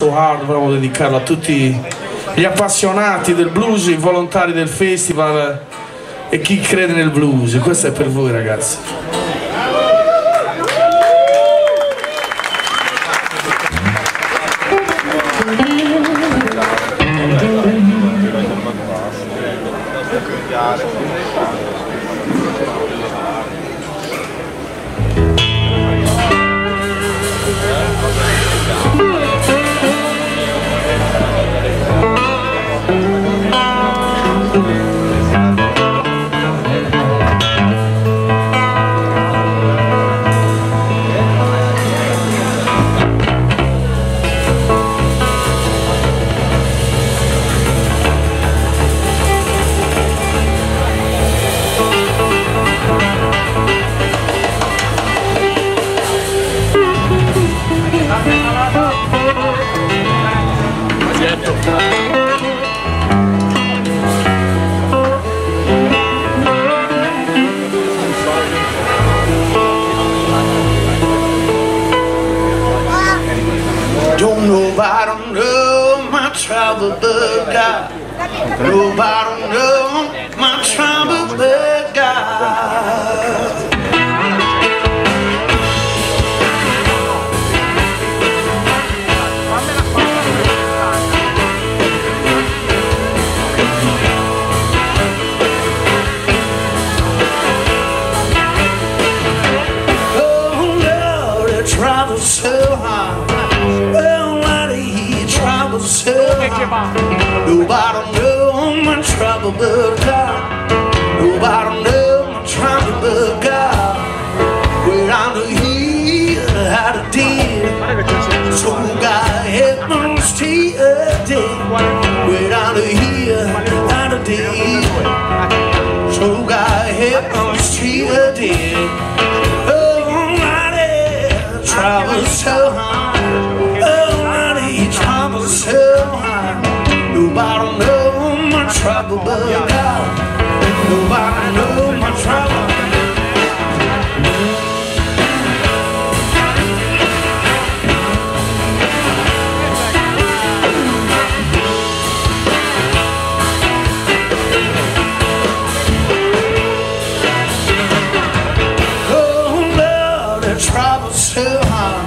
Hard, volevo dedicarlo a tutti gli appassionati del blues, i volontari del festival e chi crede nel blues. Questo è per voi, ragazzi. Nobody know my trouble but God. Nobody know my trouble but God. Oh Lord, the trouble's so hard. So nobody know my trouble but God. Nobody know my trouble but God. We're under here out of deal. So God help me stay a day. We're under here out of deal. So God help me stay a day. Oh, mighty trouble so hard. So high, nobody know my trouble but God. Nobody know my trouble. Oh Lord, the trouble's so high.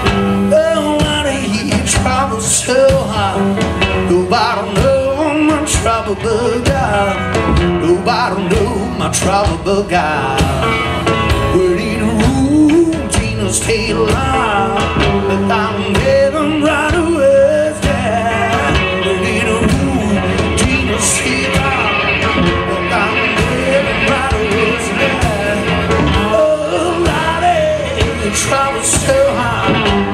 So high, nobody know my trouble but God. Nobody know my trouble but God. We need a room, Gina stay alive, but I'm getting right away. Yeah. We need a room, Gina stay alive, but I'm getting right away. Yeah. Oh, Lottie, the trouble's so high.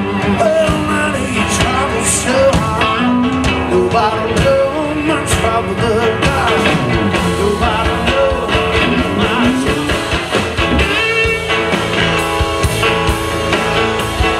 So hard, nobody know my trouble but God. Nobody know my trouble.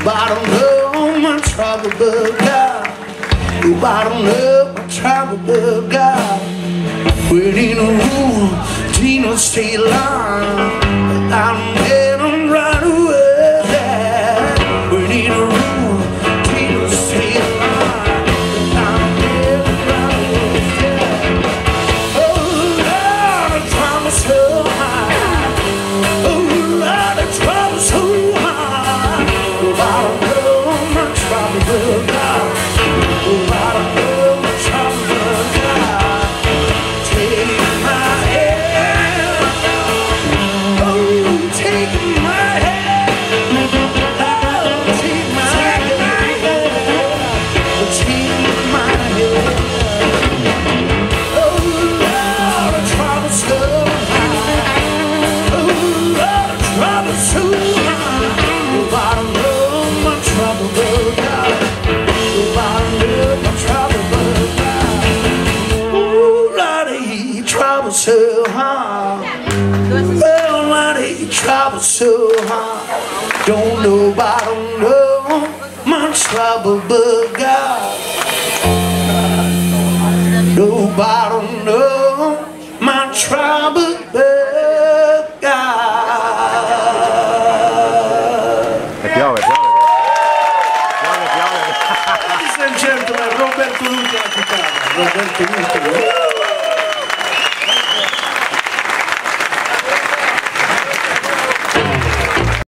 Nobody know my trouble but God. Nobody know my trouble but God. When in a room, Gino stay alive. I'm dead and right away. When in a room, Gino stay alive. I'm dead and right away. Oh Lord, the trouble so high. Oh Lord, the trouble so high. Nobody know my trouble but God. Nobody know my trouble but God. Take my hand. Oh, take my hand. Oh, take my hand. Oh, take my hand. Oh, Lord, the trouble's so high. Oh, Lord, the trouble's so high. Nobody knows my trouble but God. Nobody knows my trouble but God. Oh, Lord, the trouble's so high. Well, Lord, trouble so hard. Don't nobody know my trouble but God. Nobody know my trouble but God. Ladies and gentlemen, Roberto Luca alla chitarra. Roberto Luca.